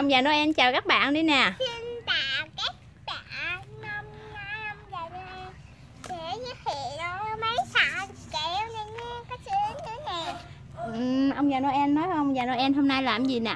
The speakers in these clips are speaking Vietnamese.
ông già Noel chào các bạn đi nè. Xin chào các bạn. Hôm nay ông già Noel sẽ giới thiệu mấy sợi kẹo này nha, có sữa nữa nè. Ông già Noel nói ông già Noel hôm nay làm gì nè?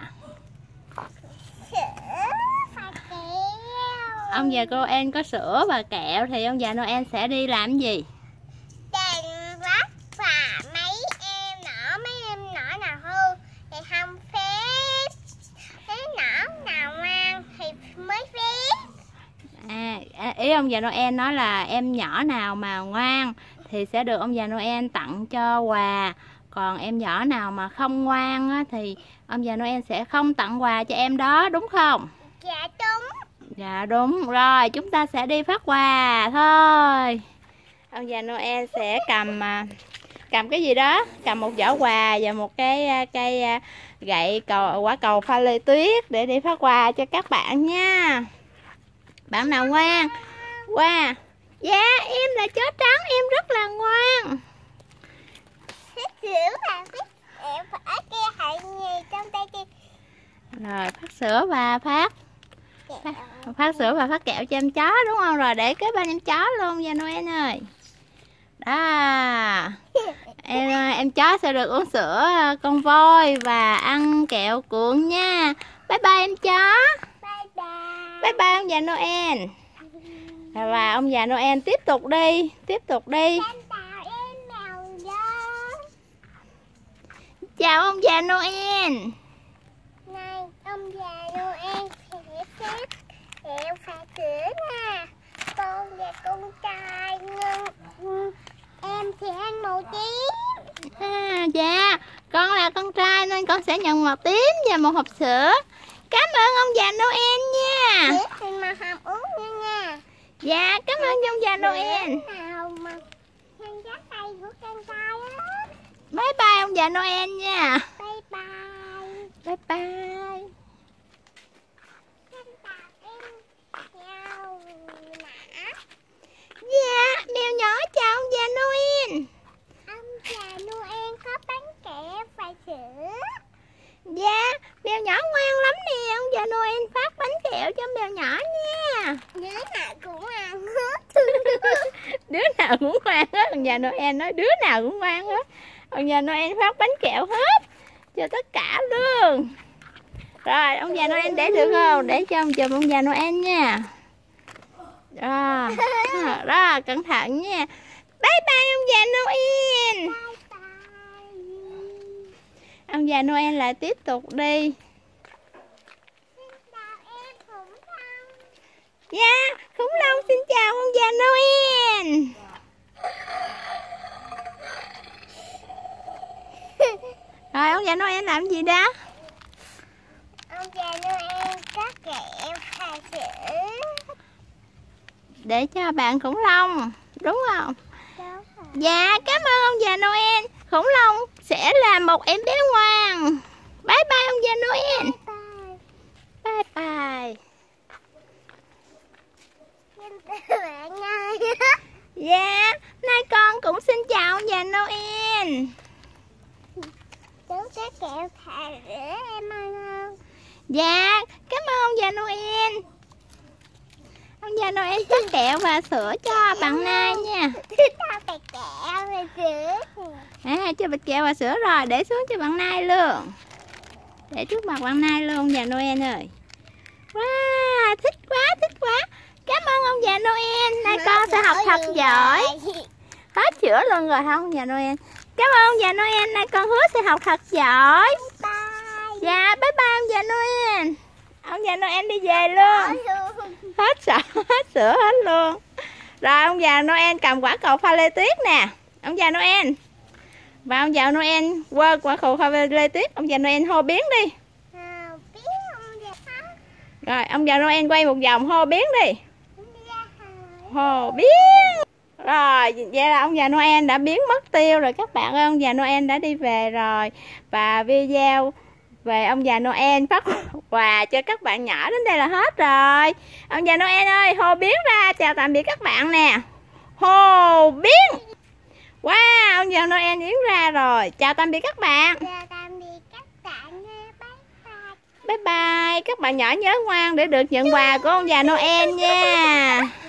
Sữa và kẹo. Ông già Noel có sữa và kẹo thì ông già Noel sẽ đi làm gì? Đèn vắt và mấy em nhỏ nào hư thì không phép, cái nhỏ nào ngoan thì mới phép. Ý ông già Noel nói là em nhỏ nào mà ngoan thì sẽ được ông già Noel tặng cho quà. Còn em nhỏ nào mà không ngoan á, thì ông già Noel sẽ không tặng quà cho em đó, đúng không? Dạ đúng. Dạ đúng. Rồi chúng ta sẽ đi phát quà thôi. Ông già Noel sẽ cầm cái gì đó, cầm một giỏ quà và một cái cây gậy quả cầu pha lê tuyết để đi phát quà cho các bạn nha. Bạn nào ngoan? Wow. Dạ em là chó trắng, em rất là ngoan. Thích sữa và thích kẹo ở kia hãy gì trong tay kia. Rồi phát sữa và phát sữa và phát kẹo cho em chó đúng không? Rồi để kế bên em chó luôn nha Noel ơi. Đó. Em chó sẽ được uống sữa con voi và ăn kẹo cuộn nha. Bye bye em chó. Bye bye. Bye bye ông già Noel. Và ông già Noel tiếp tục đi. Chào ông già Noel. Này, ông già Noel sẽ phép kẹo và sữa nè. Con và con trai em thì ăn màu tím. Dạ, con là con trai nên con sẽ nhận màu tím và một hộp sữa. Cảm ơn ông già Noel nha. Sữa thì mà hàm uống nha. Dạ, cảm ơn ông già Noel. Nào mà trên giá tay của con trai á. Bye bye ông già Noel nha. Bye bye. Bye bye. Dạ, mèo nhỏ chào ông già Noel. Ông già Noel có bánh kẹo và sữa. Dạ, mèo nhỏ ngoan lắm nè. Ông già Noel phát bánh kẹo cho mèo nhỏ nha. Đứa nào cũng ăn hết. Đứa nào cũng ngoan hết. Ông già Noel nói đứa nào cũng ngoan hết. Ông già Noel phát bánh kẹo hết cho tất cả luôn. Rồi, ông già Noel để được không? Để cho chùm ông già Noel nha. Đó, cẩn thận nha. Bye bye ông già Noel. Ông già Noel lại tiếp tục đi. Dạ, khủng long xin chào ông già Noel. Rồi, ông già Noel làm gì đó? Ông già Noel có kẹo và sữa. Để cho bạn khủng long, đúng không? Đúng rồi. Dạ, cảm ơn ông già Noel. Khủng long sẽ là một em bé ngoan. Bye bye ông già Noel. Bye bye. Dạ, nay con cũng xin chào ông già Noel. Chú có kẹo thà rửa em ăn không? Dạ, cảm ơn ông già Noel. Ông già Noel phát kẹo và sữa cho bạn Nai nha. Tao phải kẹo và sữa. Cho bịch kẹo và sữa rồi, để xuống cho bạn Nai luôn. Để trước mặt bạn Nai luôn ông già Noel ơi. Wow, thích quá. Cảm ơn ông già Noel. Nay con sẽ học thật giỏi. Hết sữa luôn rồi không ông già Noel? Cảm ơn ông già Noel. Nay con hứa sẽ học thật giỏi. Bye. Dạ, bye bye ông già Noel. Ông già Noel đi về luôn. Hết sữa hết luôn. Rồi ông già Noel cầm quả cầu pha lê tuyết nè. Ông già Noel. Và ông già Noel quơ quả cầu pha lê tuyết. Ông già Noel hô biến đi. Rồi ông già Noel quay một vòng hô biến đi. Hô biến. Rồi vậy là ông già Noel đã biến mất tiêu rồi các bạn ơi. Ông già Noel đã đi về rồi. Và video về ông già Noel phát quà cho các bạn nhỏ đến đây là hết rồi. Ông già Noel ơi, hô biến ra chào tạm biệt các bạn nè. Hô biến. Wow, ông già Noel biến ra rồi. Chào tạm biệt các bạn. Chào tạm biệt các bạn nha. Bye bye. Bye bye. Các bạn nhỏ nhớ ngoan để được nhận quà của ông già Noel nha.